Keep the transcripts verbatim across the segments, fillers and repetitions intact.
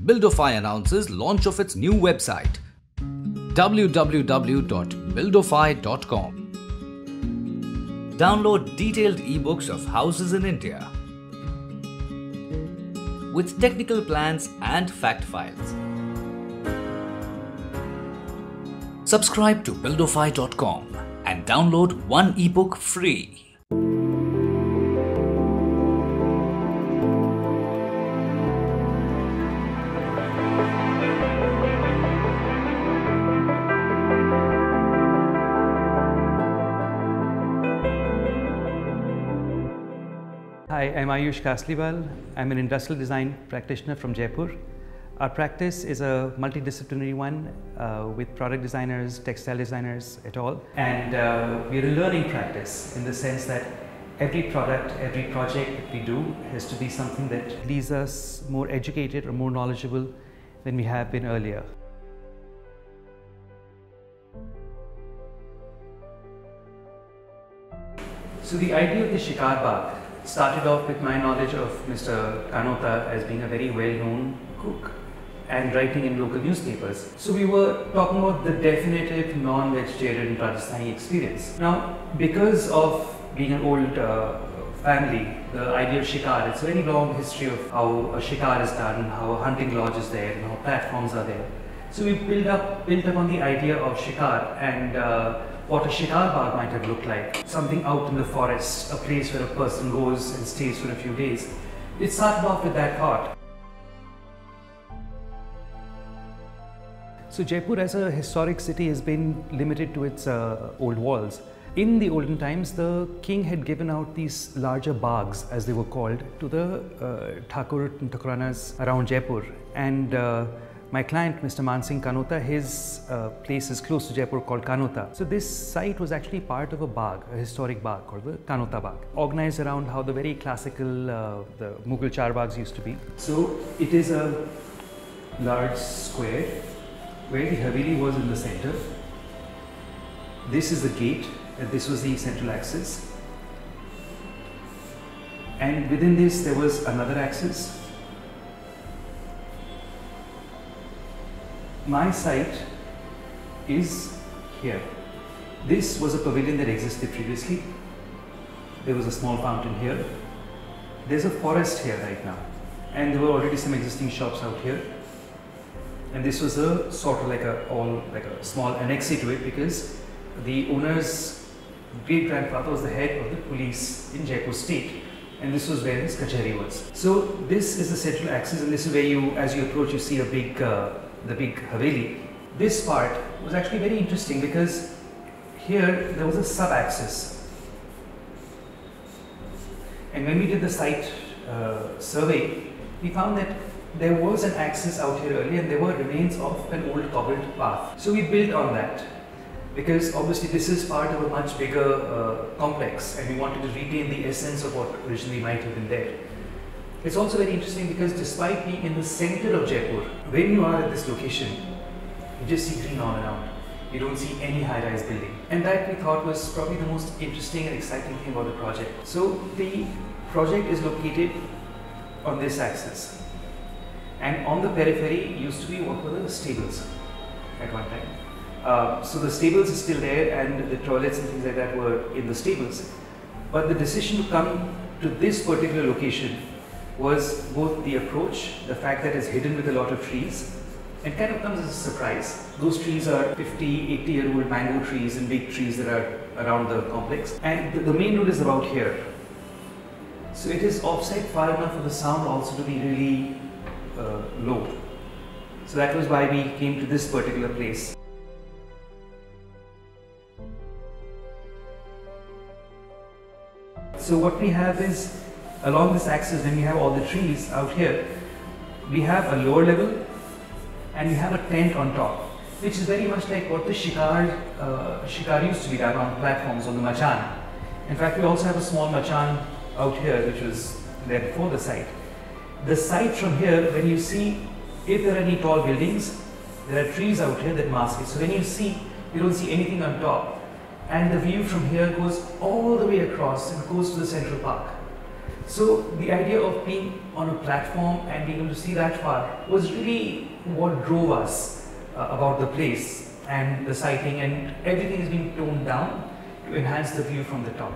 Buildify announces launch of its new website w w w dot buildify dot com. Download detailed ebooks of houses in India with technical plans and fact files. Subscribe to buildify dot com and download one ebook free. Hi, I'm Ayush Kasliwal. I'm an industrial design practitioner from Jaipur. Our practice is a multidisciplinary one uh, with product designers, textile designers, et al. And uh, we're a learning practice in the sense that every product, every project that we do has to be something that leaves us more educated or more knowledgeable than we have been earlier. So the idea of the Shikaar Bagh started off with my knowledge of Mister Kanota as being a very well-known cook and writing in local newspapers. So we were talking about the definitive non-vegetarian Rajasthani experience. Now, because of being an old uh, family, the idea of shikar, it's a very long history of how a shikar is done, how a hunting lodge is there, and how platforms are there. So we built up, built up on the idea of shikar and uh, what a Shikaar Bagh might have looked like. Something out in the forest, a place where a person goes and stays for a few days. It started off with that thought. So Jaipur as a historic city has been limited to its uh, old walls. In the olden times, the king had given out these larger baghs, as they were called, to the uh, Thakur and Thakuranas around Jaipur. And uh, my client, Mister Mansingh Kanota, his uh, place is close to Jaipur called Kanota. So this site was actually part of a bagh, a historic bagh called the Kanota Bagh, organized around how the very classical uh, the Mughal char baghs used to be. So it is a large square where the Haveli was in the center. This is the gate, and this was the central axis. And within this there was another axis. My site is here. This was a pavilion that existed previously. There was a small fountain here. There's a forest here right now. And there were already some existing shops out here. And this was a sort of like a all like a small annex to it, because the owner's great grandfather was the head of the police in Jaipur state, and this was where his kachari was. So this is the central axis, and this is where you, as you approach, you see a big uh, the big Haveli. This part was actually very interesting because here there was a sub-axis, and when we did the site uh, survey, we found that there was an axis out here earlier and there were remains of an old cobbled path. So we built on that because obviously this is part of a much bigger uh, complex, and we wanted to retain the essence of what originally might have been there. It's also very interesting because despite being in the center of Jaipur, when you are at this location, you just see green all around. You don't see any high-rise building. And that we thought was probably the most interesting and exciting thing about the project. So the project is located on this axis. And on the periphery used to be what were the stables at one time. Uh, so the stables is still there, and the toilets and things like that were in the stables. But the decision to come to this particular location was both the approach, the fact that it's hidden with a lot of trees, and kind of comes as a surprise. Those trees are fifty, eighty year old mango trees and big trees that are around the complex. And the, the main road is about here. So it is offside far enough for the sound also to be really uh, low. So that was why we came to this particular place. So what we have is, along this axis, when we have all the trees out here, we have a lower level and we have a tent on top, which is very much like what the shikar, uh, shikar used to be done on platforms on the machan. In fact, we also have a small machan out here, which was there before the site. The site from here, when you see, if there are any tall buildings, there are trees out here that mask it. So when you see, you don't see anything on top. And the view from here goes all the way across and goes to the central park. So the idea of being on a platform and being able to see that far was really what drove us uh, about the place and the sighting, and everything is being toned down to enhance the view from the top.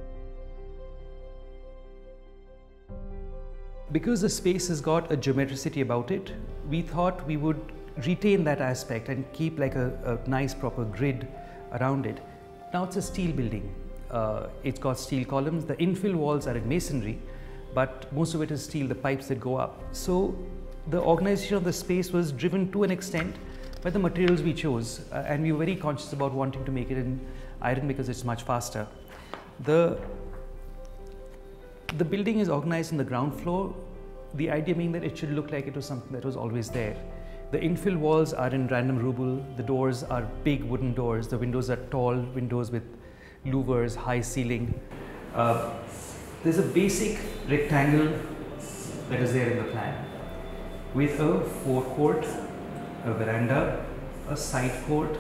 Because the space has got a geometricity about it, we thought we would retain that aspect and keep like a, a nice proper grid around it. Now it's a steel building. Uh, it's got steel columns. The infill walls are in masonry, but most of it is steel, the pipes that go up. So the organization of the space was driven to an extent by the materials we chose, uh, and we were very conscious about wanting to make it in iron because it's much faster. The, the building is organized in the ground floor, the idea being that it should look like it was something that was always there. The infill walls are in random ruble, the doors are big wooden doors, the windows are tall windows with louvers, high ceiling. Uh, there's a basic rectangle that is there in the plan with a forecourt, a veranda, a side court,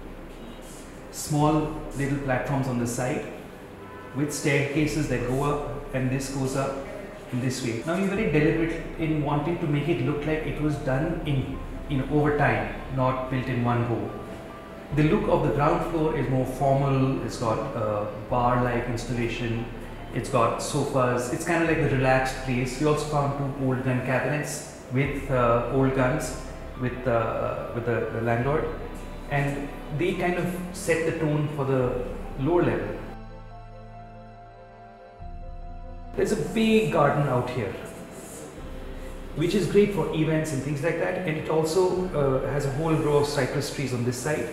small little platforms on the side with staircases that go up, and this goes up in this way. Now we're very deliberate in wanting to make it look like it was done in, in over time, not built in one go. The look of the ground floor is more formal. It's got a bar-like installation, it's got sofas, it's kind of like a relaxed place. We also found two old gun cabinets with uh, old guns with, uh, with the, the landlord, and they kind of set the tone for the lower level. There's a big garden out here, which is great for events and things like that, and it also uh, has a whole row of cypress trees on this side,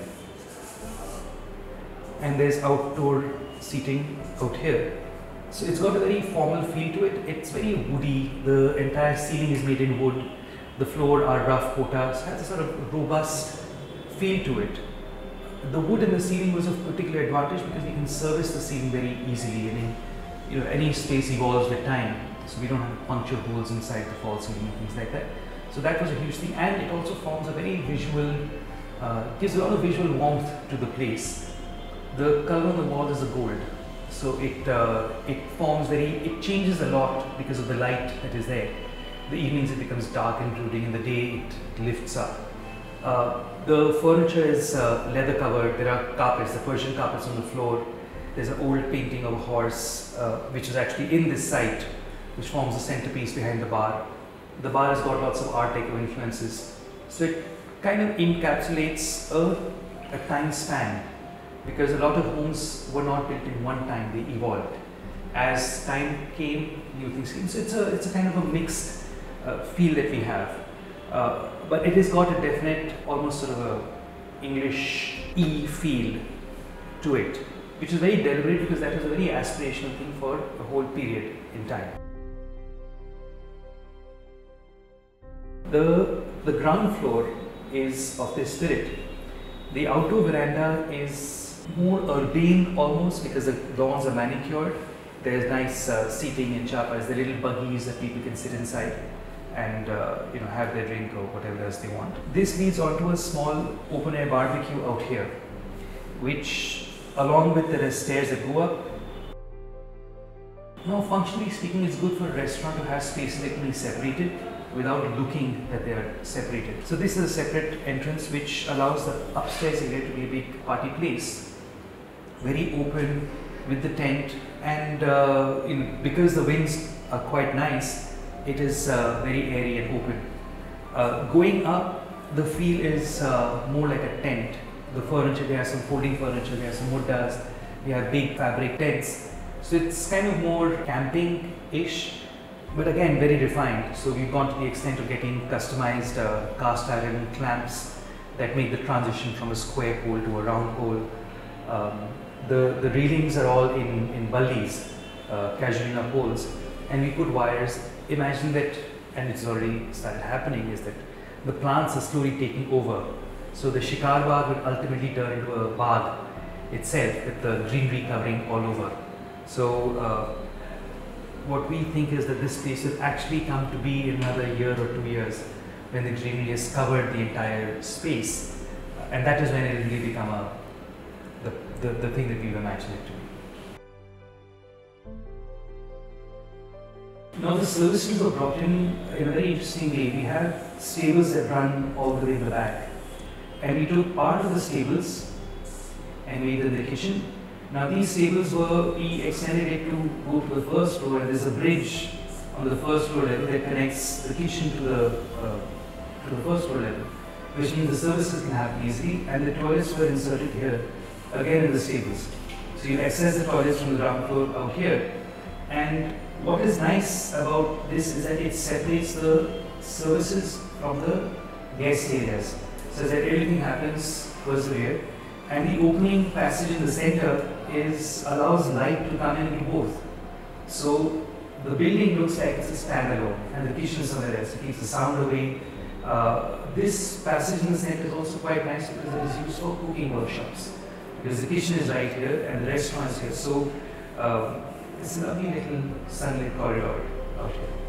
and there's outdoor seating out here. So it's got a very formal feel to it. It's very woody. The entire ceiling is made in wood. The floor are rough potas. It has a sort of robust feel to it. The wood in the ceiling was of particular advantage because we can service the ceiling very easily. I mean, you know, any space evolves with time, so we don't have puncture holes inside the false ceiling and things like that. So that was a huge thing, and it also forms a very visual, uh, gives a lot of visual warmth to the place. The color on the wall is a gold, so it uh, it forms very, it changes a lot because of the light that is there. The evenings it becomes dark and brooding, in the day it lifts up. Uh, the furniture is uh, leather covered. There are carpets, the Persian carpets on the floor. There's an old painting of a horse, uh, which is actually in this site, which forms the centerpiece behind the bar. The bar has got lots of Art Deco influences. So it kind of encapsulates a, a time span, because a lot of homes were not built in one time, they evolved. As time came, new things came. So it's a, it's a kind of a mixed uh, feel that we have. Uh, but it has got a definite, almost sort of a English-y feel to it, which is very deliberate because that was a very aspirational thing for a whole period in time. The, the ground floor is of this spirit. The outdoor veranda is more urbane almost because the lawns are manicured. There's nice uh, seating and chapas, the little buggies that people can sit inside and uh, you know, have their drink or whatever else they want. This leads onto a small open air barbecue out here, which along with the stairs that go up. Now functionally speaking, it's good for a restaurant to have spaces that can be separated without looking that they are separated. So this is a separate entrance which allows the upstairs area to be a big party place. Very open with the tent, and uh, in, because the wings are quite nice, it is uh, very airy and open. Uh, going up, the feel is uh, more like a tent. The furniture, there are some folding furniture, there are some muddas, we have big fabric tents. So it's kind of more camping-ish, but again very refined. So we've gone to the extent of getting customized uh, cast iron clamps that make the transition from a square pole to a round pole. Um, the, the railings are all in, in bullies, uh, casuarina poles, and we put wires. Imagine that, and it's already started happening, is that the plants are slowly taking over. So the Shikaar Bagh will ultimately turn into a bagh itself with the greenery covering all over. So uh, what we think is that this place will actually come to be in another year or two years when the greenery has covered the entire space, and that is when it will really become a, the, the, the thing that we've imagined it to be. Now the services were brought in in a very interesting way. We have stables that run all the way to the back, and we took part of the stables and made them the kitchen. Now these stables were, we extended it to go to the first floor, and there's a bridge on the first floor level that connects the kitchen to the uh, to the first floor level, which means the services can happen easily, and the toilets were inserted here, again in the stables. So you access the toilets from the ground floor out here, and what is nice about this is that it separates the services from the guest areas, so that everything happens first here, and the opening passage in the center is allows light to come in into both. So the building looks like it's a standalone, and the kitchen is somewhere else. It keeps the sound away. Uh, this passage in the center is also quite nice because it is used for cooking workshops. Because the kitchen is right here and the restaurant is here. So um, it's a lovely little sunlit corridor out here.